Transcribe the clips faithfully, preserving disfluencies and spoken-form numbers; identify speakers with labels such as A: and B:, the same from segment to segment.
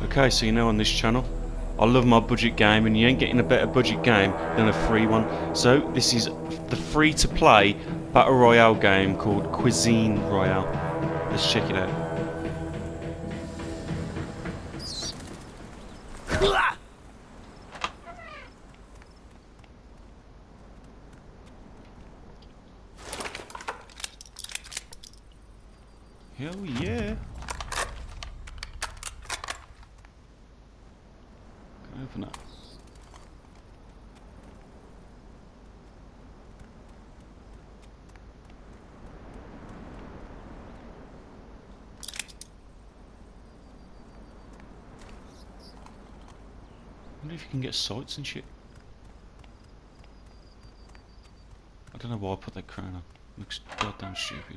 A: Okay, so you know on this channel, I love my budget game, and you ain't getting a better budget game than a free one. So this is the free-to-play Battle Royale game called Cuisine Royale. Let's check it out. Hell yeah! Can I open that? I wonder if you can get sights and shit. I don't know why I put that crown on. Looks goddamn stupid.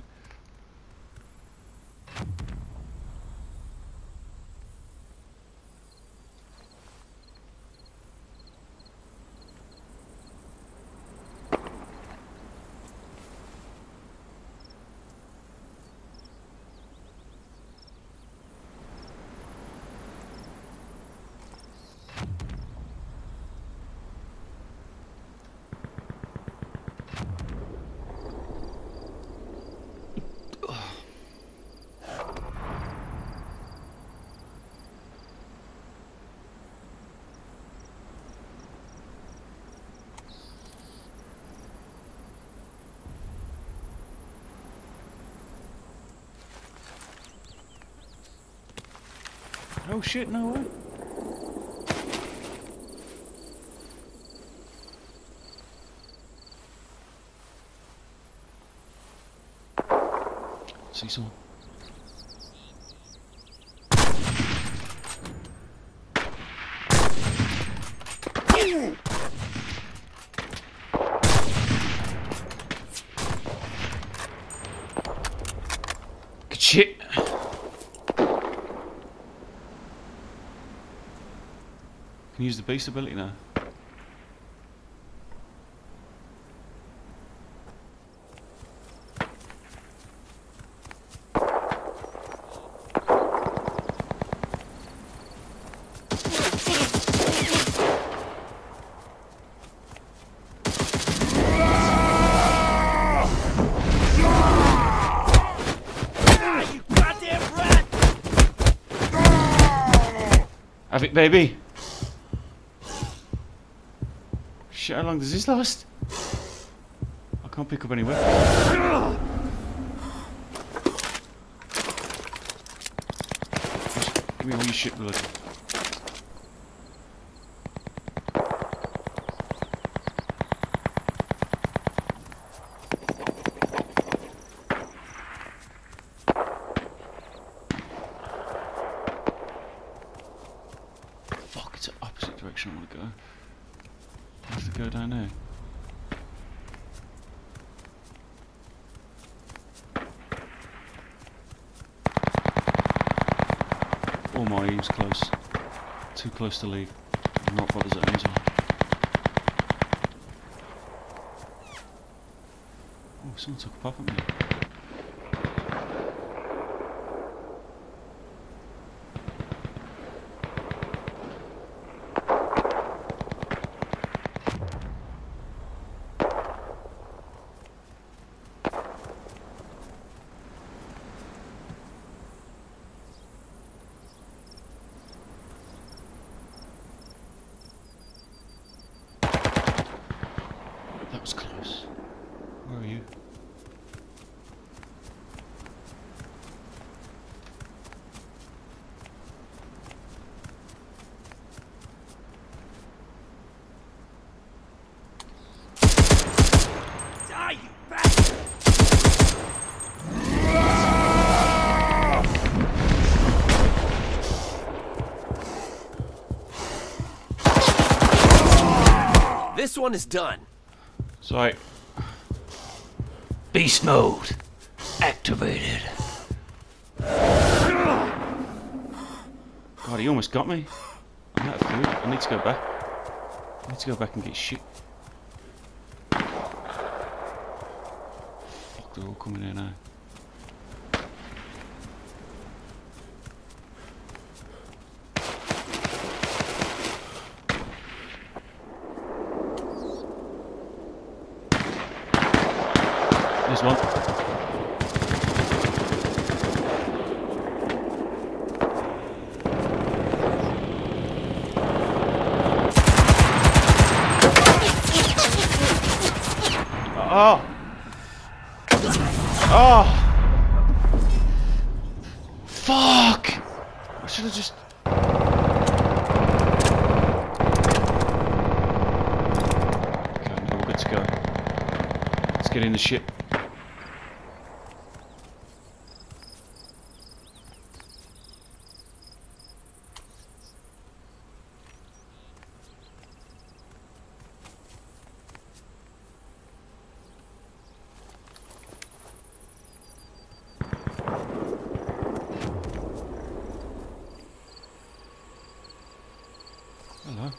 A: Oh shit, no way. See someone. Good shit. Can use the beast ability now. Have it, baby. Shit, how long does this last? I can't pick up any weapons. Give me all your shit, blood. Fuck, it's the opposite direction I want to go. I have to go down there. Oh my, he was close. Too close to leave. I'm not what the zones are. Oh, someone took a pop at me. That was close. Where are you?
B: Die, you bastard! This one is done.
A: Sorry. Beast mode activated. God, he almost got me. I'm out of food. I need to go back. I need to go back and get shit. Fuck, they're all coming in now. There's one. Oh! Oh! Fuck! I should have just... Okay, we're all good to go. Let's get in the ship. Hello.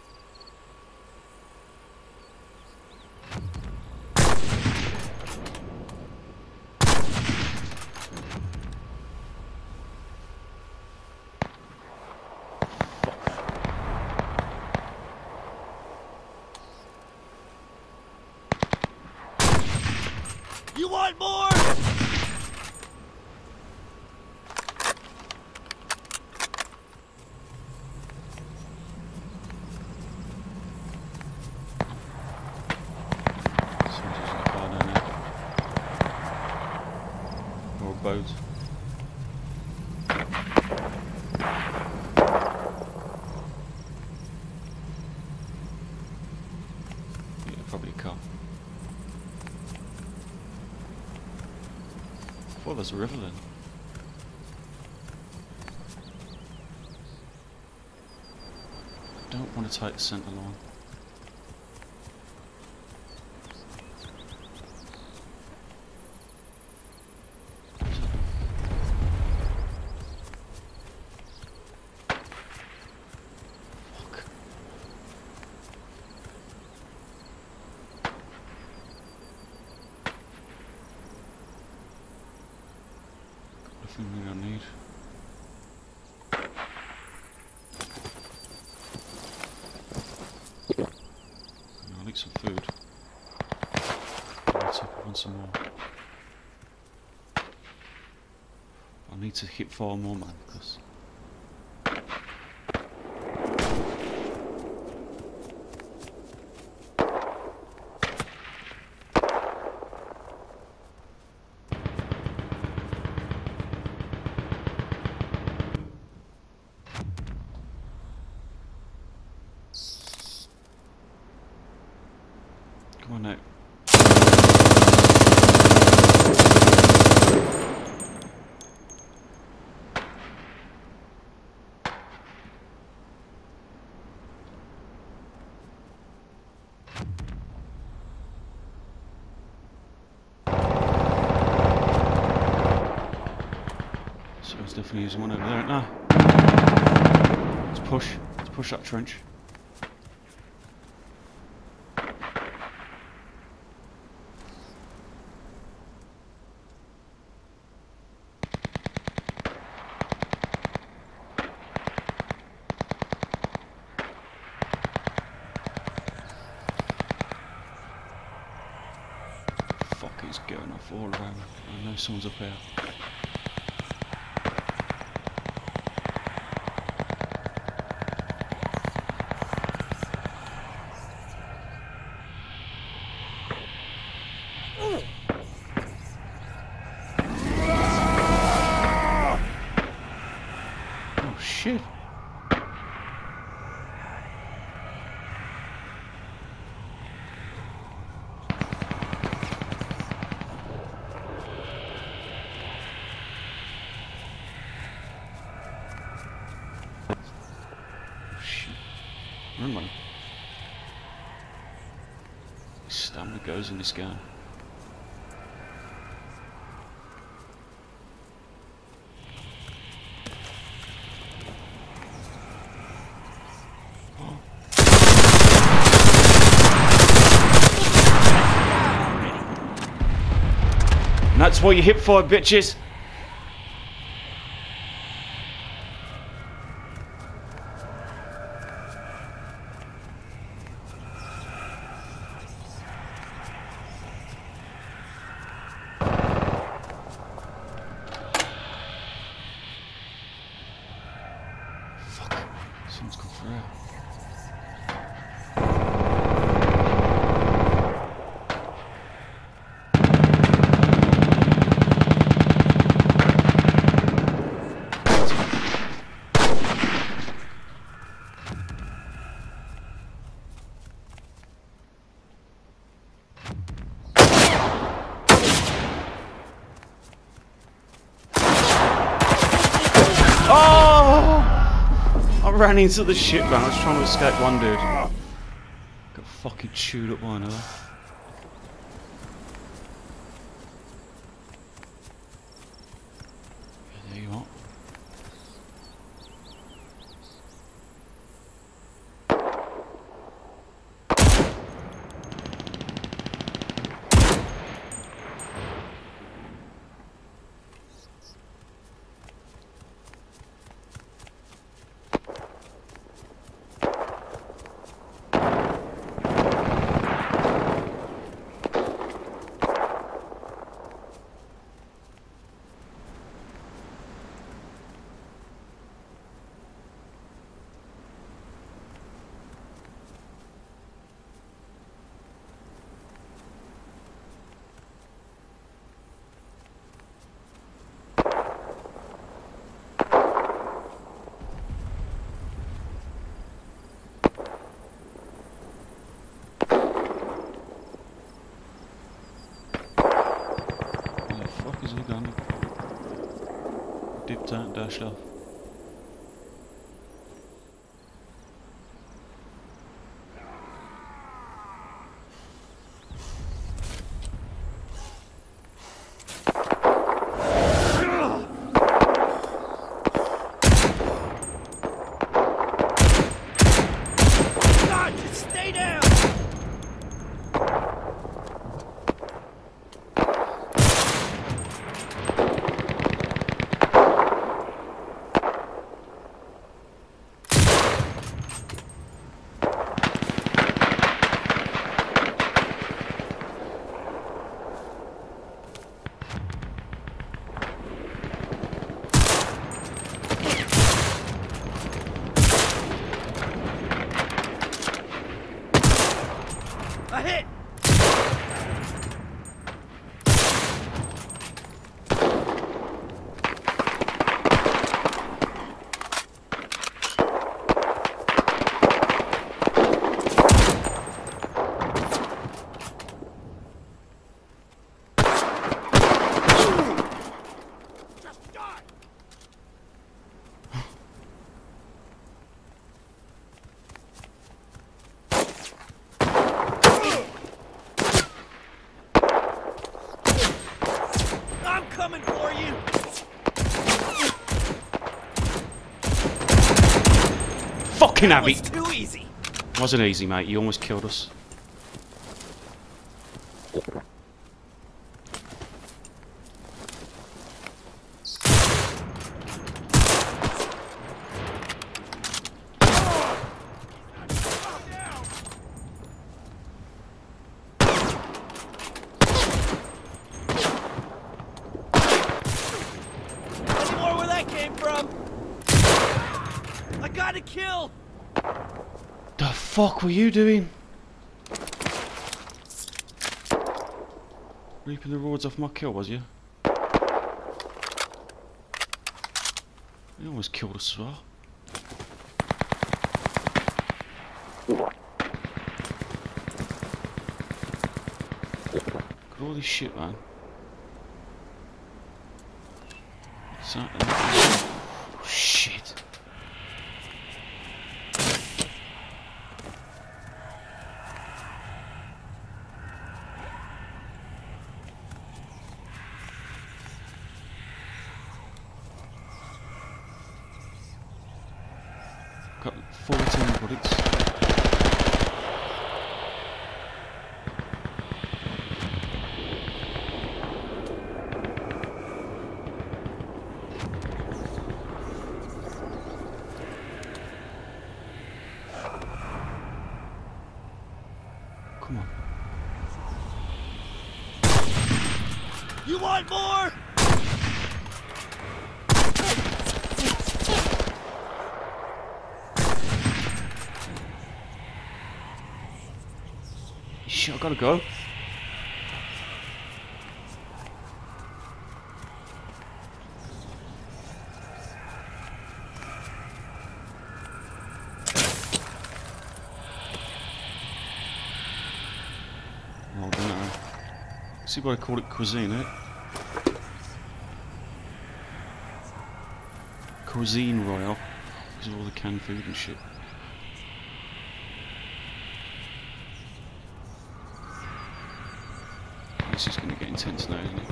B: You want more?
A: Boats. Yeah, probably a car. I thought there's a river then. I don't want to take the centre line. Everything I need. I need some food. Let's up on some more. I need to hit four more, man, because come on now. So I was definitely using one over there. No. Let's push. Let's push that trench. Fuck, it's going off all around. I know someone's up here. Oh shit. Run, man. Stamina goes in this game. Oh. And that's what you hit for, bitches. Someone's come through. I ran into the ship, man. I was trying to escape one dude. Got fucking chewed up by another. Yeah, there you are. Is he gone? Dipped out, dashed off.
B: God, just stay down! A hit! Just die! I'm coming for you!
A: Fucking
B: That
A: Abby!
B: was too easy!
A: Wasn't easy, mate. You almost killed us.
B: Any more where that came from? I got a kill!
A: The fuck were you doing? Reaping the rewards off my kill, was you? You almost killed us as well. Look at all this shit, man. What's that? Oh, shit. Got fourteen bullets. Come on.
B: You want more?
A: shit, I gotta go. Oh, I don't know. See why I call it Cuisine, eh? Cuisine Royale. Because of all the canned food and shit. This is going to get intense now, isn't it?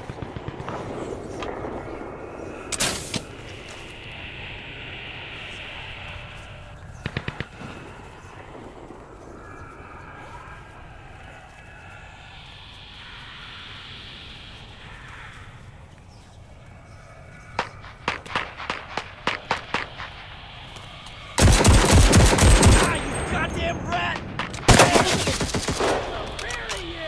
B: Ah, you goddamn rat! Where are you?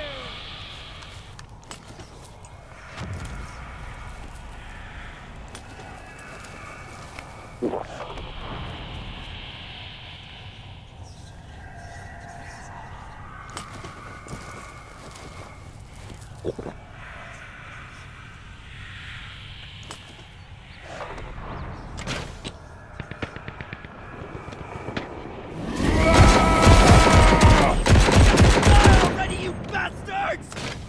B: Already, you bastards!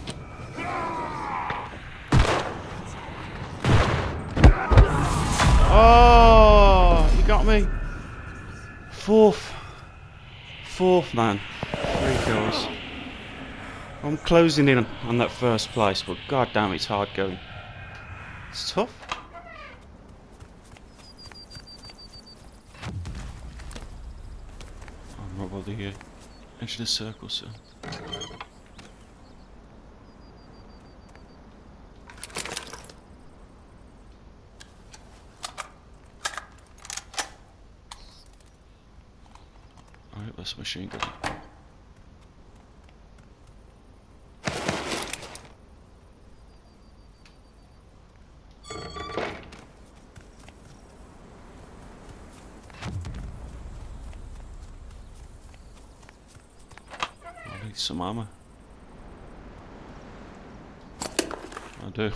A: Oh, you got me. Fourth. Fourth, man. Three kills. I'm closing in on that first place, but god damn, it's hard going. It's tough. I'm not over here. Edge of the circle, sir. Alright, that's a machine gun. I need some armor. I do.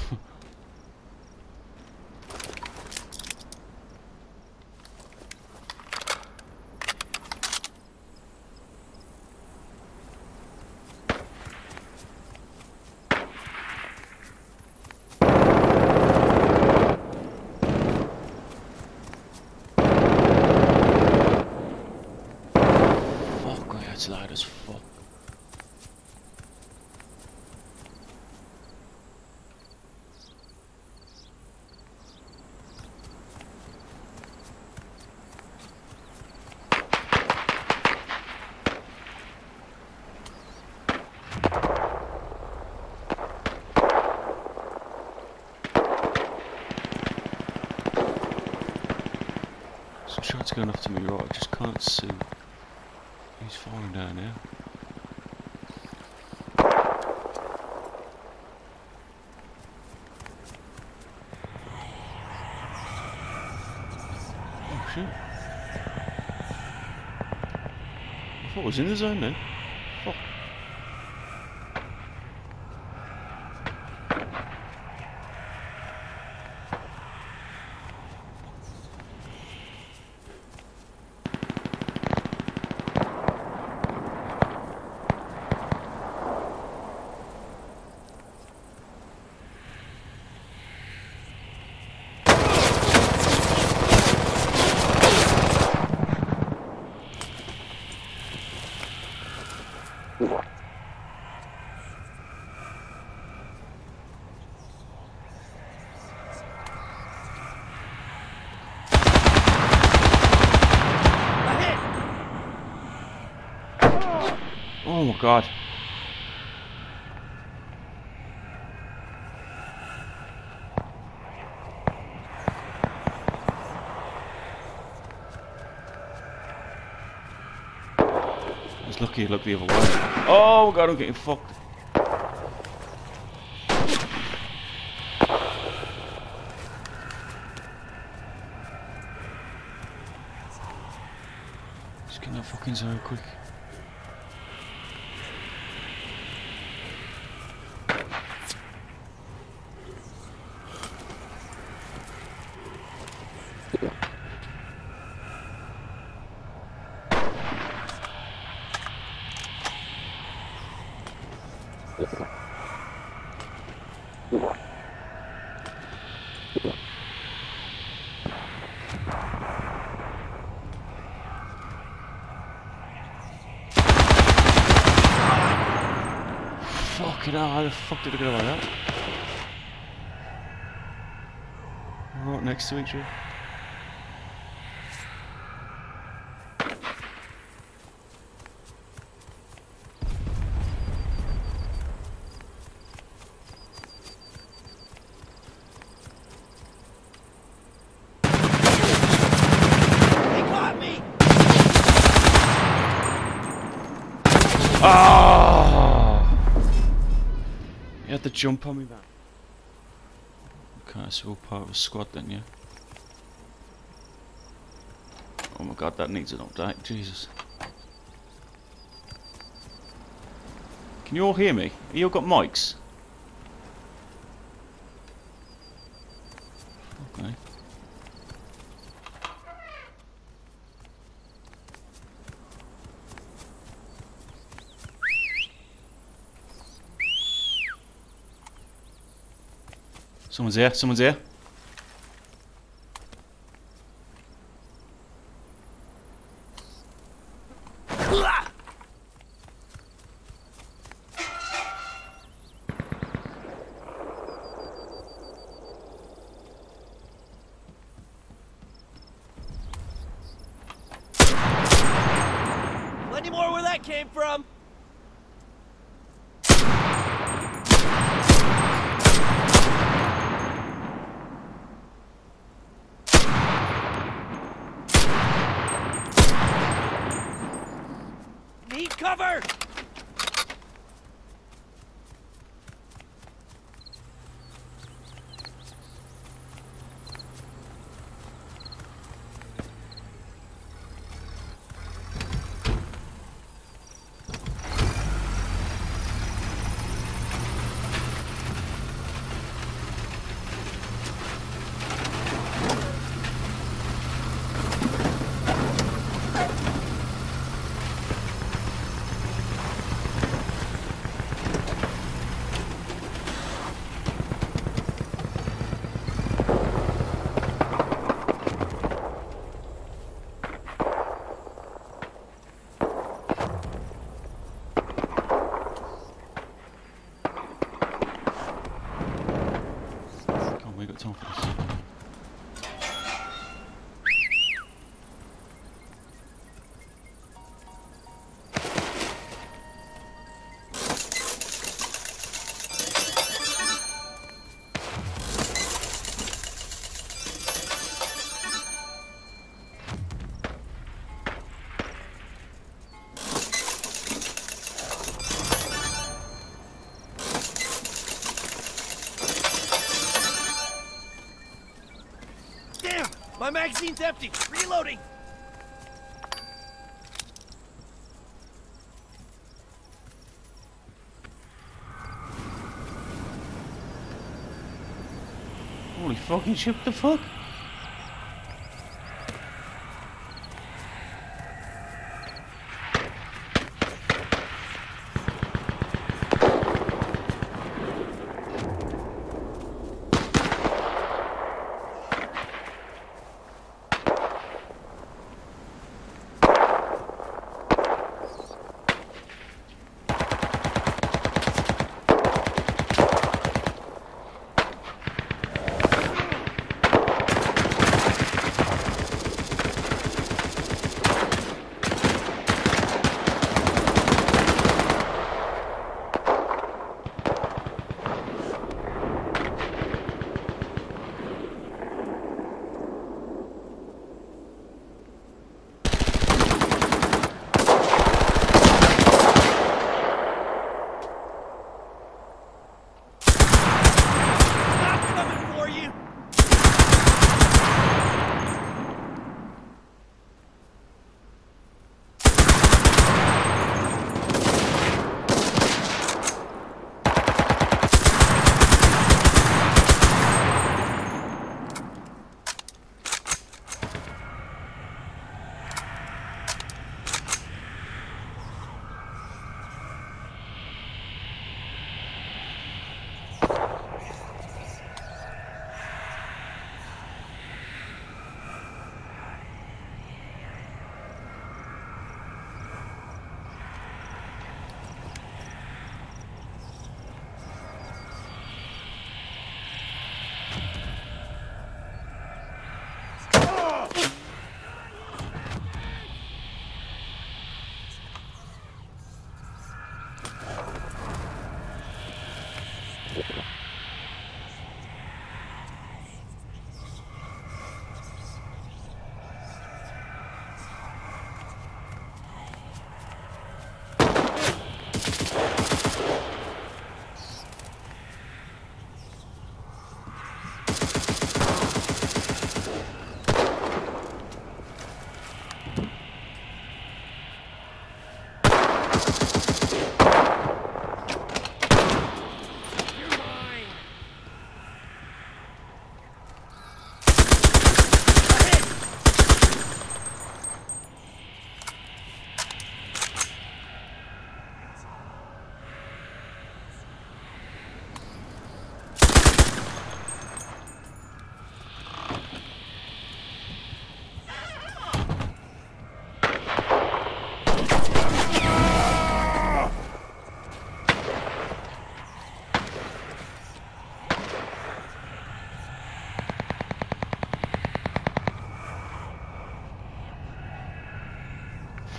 A: Fuck, that's loud as fuck. Some shots going off to me right, I just can't see. He's falling down now. Oh shit. I thought I was in the zone then. Fuck. Oh my god. I was lucky I looked the other way. Oh god, I'm getting fucked. Just get in that fucking zone quick. Fucking hell, how the fuck did I go like that? Right next to each other.
B: They got me!
A: Oh! You had to jump on me, man. Okay, so we're part of a squad then, yeah? Oh my god, that needs an update, Jesus. Can you all hear me? You all got mics? Okay. Someone's here, someone's here.
B: Plenty more where that came from. Need cover!
A: We got time for this.
B: My magazine's empty. Reloading.
A: Holy fucking shit, what the fuck?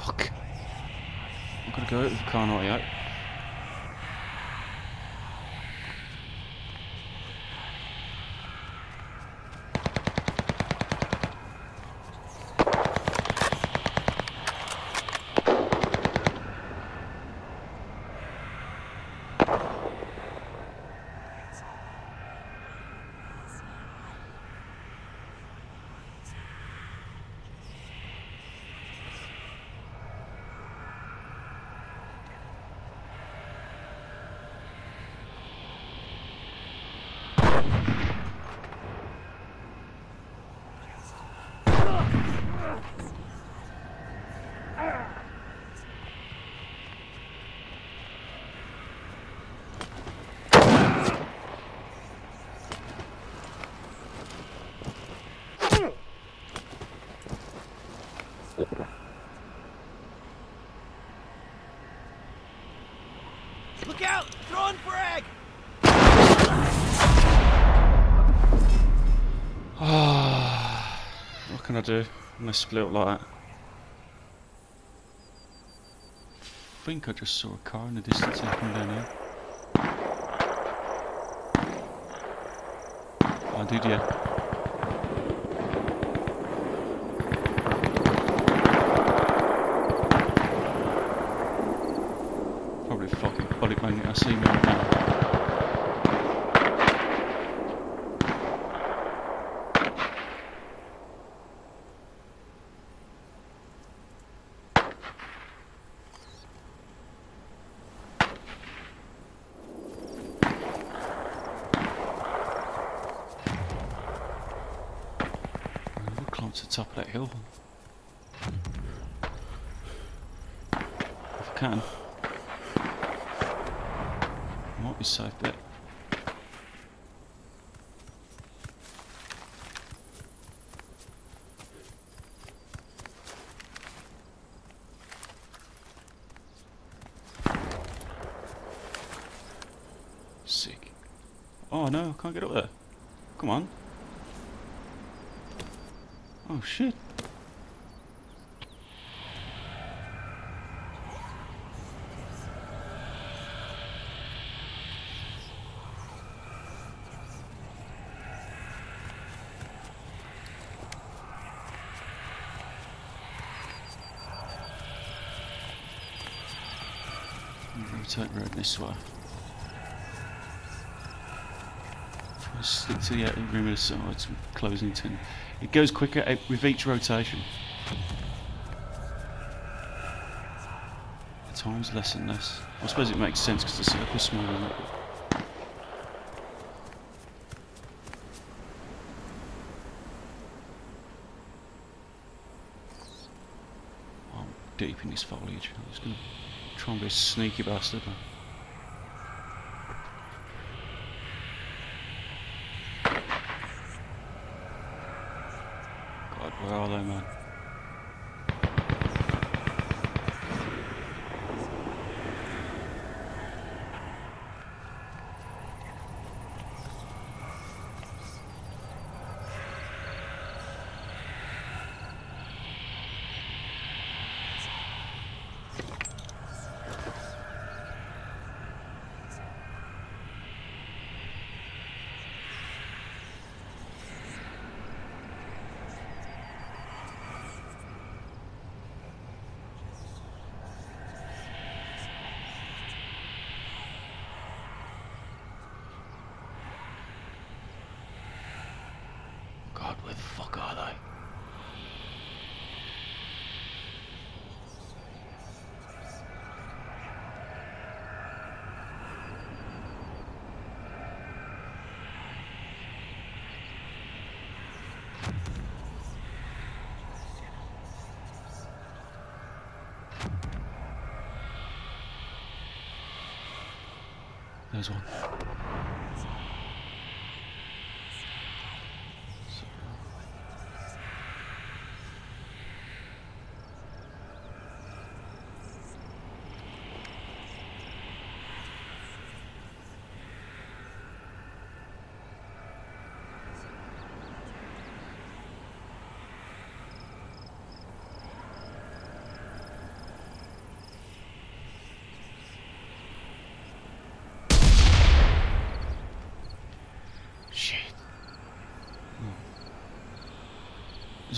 A: fuck. I'm gonna go out with the car ninety-eight.
B: Look out! Throwing frag!
A: Ah, what can I do when I split up like that? I think I just saw a car in the distance coming down here. I did, yeah. Probably fucking bullet magnet. I see me right now. Climb to the top of that hill. If I can. Might be safe there. Sick. Oh no, I can't get up there. Come on. Oh shit. Rotate road this way. Try to stick to the outer rim of the sides with closing tin. It goes quicker with each rotation. The time's less and less. I suppose it makes sense because the circle's smaller than it. I'm deep in this foliage. I'm just going to try and be a sneaky bastard. God, where are they, man? God, where the fuck are they? There's one.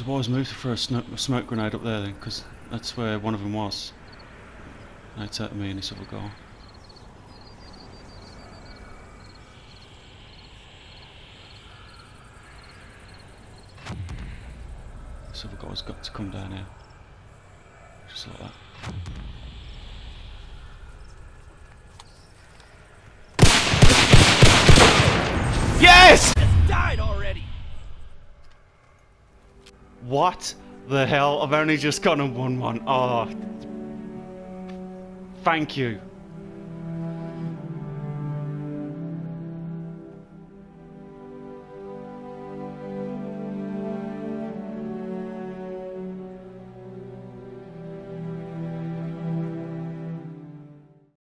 A: was a wise move to throw a, sno a smoke grenade up there then, because that's where one of them was. Now it's at me and this other guy. This other guy's got to come down here. Just like that. Yes!
B: Just died already.
A: What the hell? I've only just gone and won one. Oh. Thank you.